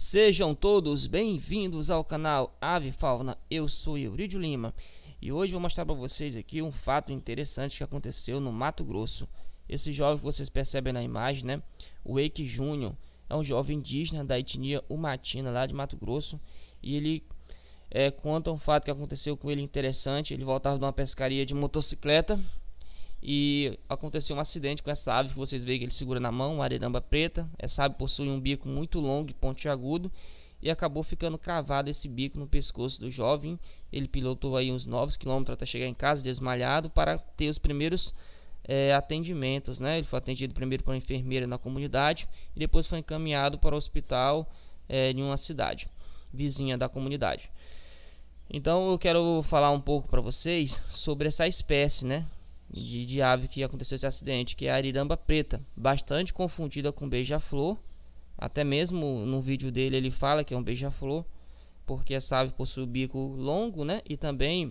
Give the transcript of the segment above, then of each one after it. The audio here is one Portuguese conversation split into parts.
Sejam todos bem-vindos ao canal Ave Fauna. Eu sou Eurídio Lima e hoje vou mostrar para vocês aqui um fato interessante que aconteceu no Mato Grosso. Esse jovem que vocês percebem na imagem, né? O Eike Júnior é um jovem indígena da etnia Umatina lá de Mato Grosso e ele conta um fato que aconteceu com ele interessante. Ele voltava de uma pescaria de motocicleta e aconteceu um acidente com essa ave que vocês veem que ele segura na mão, uma ariramba preta. Essa ave possui um bico muito longo e pontiagudo e acabou ficando cravado esse bico no pescoço do jovem. Ele pilotou aí uns 9 km até chegar em casa desmaiado para ter os primeiros atendimentos, né? Ele foi atendido primeiro por uma enfermeira na comunidade e depois foi encaminhado para o hospital de uma cidade vizinha da comunidade. Então eu quero falar um pouco para vocês sobre essa espécie, né, de ave que aconteceu esse acidente, que é a ariramba preta, bastante confundida com beija-flor. Até mesmo no vídeo dele ele fala que é um beija-flor, porque essa ave possui o bico longo, né, e também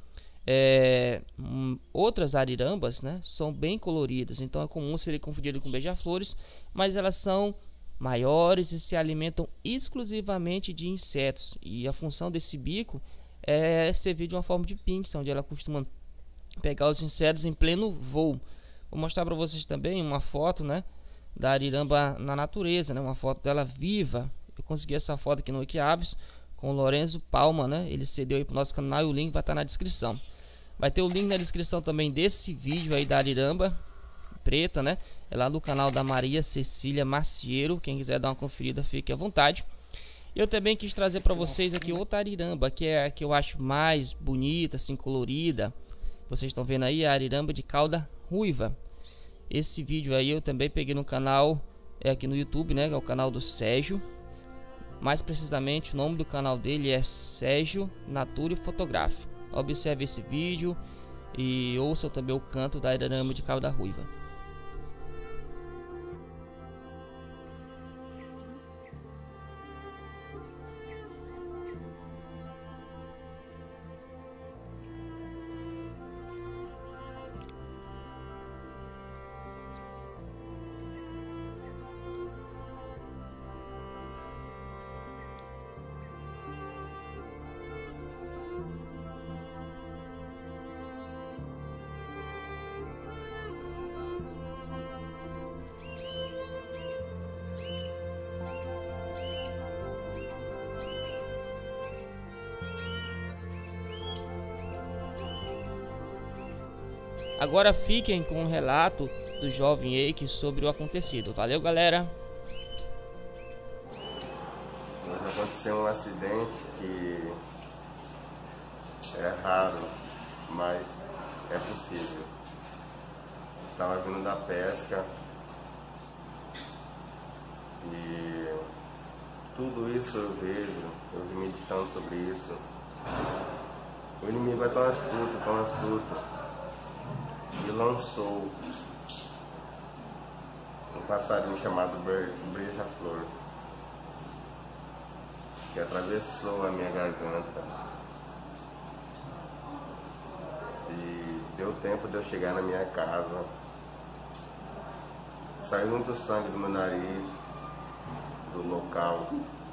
outras arirambas, né, são bem coloridas, então é comum ser confundido com beija-flores, mas elas são maiores e se alimentam exclusivamente de insetos, e a função desse bico é servir de uma forma de pinça, onde ela costuma pegar os insetos em pleno voo. Vou mostrar para vocês também uma foto, né, da ariramba na natureza, né, uma foto dela viva. Eu consegui essa foto aqui no Wikiaves com o Lorenzo Palma, né, ele cedeu aí pro nosso canal e o link vai estar na descrição. Vai ter o link na descrição também desse vídeo aí da ariramba preta, né, é lá no canal da Maria Cecília Macieiro. Quem quiser dar uma conferida, fique à vontade. Eu também quis trazer para vocês aqui outra ariramba, que é a que eu acho mais bonita, assim, colorida. Vocês estão vendo aí a ariramba de cauda ruiva. Esse vídeo aí eu também peguei no canal, aqui no YouTube, né, que é o canal do Sérgio. Mais precisamente o nome do canal dele é Sérgio Nature Photography. Observe esse vídeo e ouçam também o canto da ariramba de cauda ruiva. Agora fiquem com o relato do jovem Eike sobre o acontecido. Valeu, galera! Hoje aconteceu um acidente que é raro, mas é possível. Estava vindo da pesca e tudo isso eu vi meditando sobre isso. O inimigo é tão astuto, e lançou um passarinho chamado beija-flor, que atravessou a minha garganta e deu tempo de eu chegar na minha casa. Saiu muito sangue do meu nariz, do local,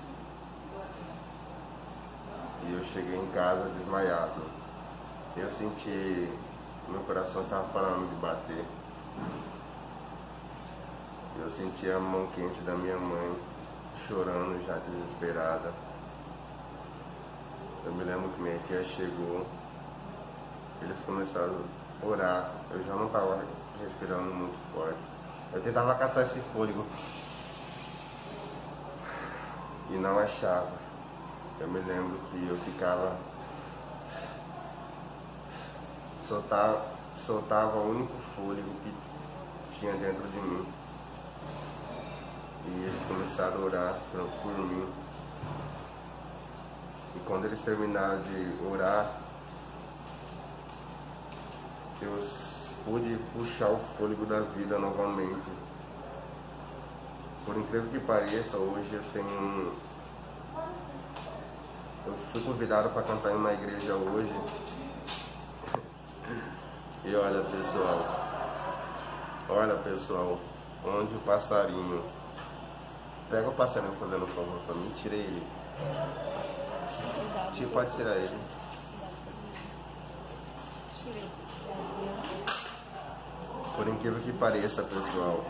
e eu cheguei em casa desmaiado. Eu senti meu coração estava parando de bater. Eu senti a mão quente da minha mãe chorando já desesperada. Eu me lembro que minha tia chegou, eles começaram a orar. Eu já não estava respirando muito forte. Eu tentava caçar esse fôlego e não achava. Eu me lembro que eu ficava, soltava o único fôlego que tinha dentro de mim. E eles começaram a orar por mim. E quando eles terminaram de orar, eu pude puxar o fôlego da vida novamente. Por incrível que pareça, hoje eu fui convidado para cantar em uma igreja hoje. E olha pessoal, onde o passarinho Pega o passarinho fazendo um favor pra mim, tira ele. Pode tirar ele. Por incrível que pareça, pessoal,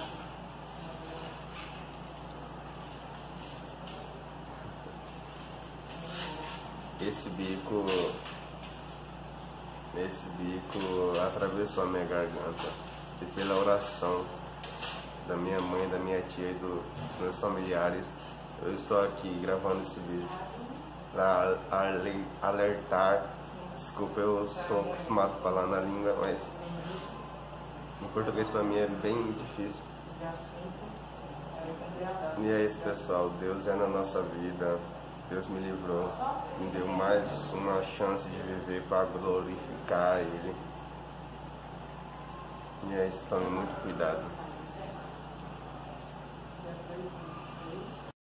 esse bico atravessou a minha garganta. E pela oração da minha mãe, da minha tia e dos meus familiares, eu estou aqui gravando esse vídeo para alertar. Desculpa, eu sou acostumado a falar na língua, mas em português para mim é bem difícil. E é isso, pessoal. Deus é na nossa vida. Deus me livrou, me deu mais uma chance de viver para glorificar Ele. E é isso, tome muito cuidado.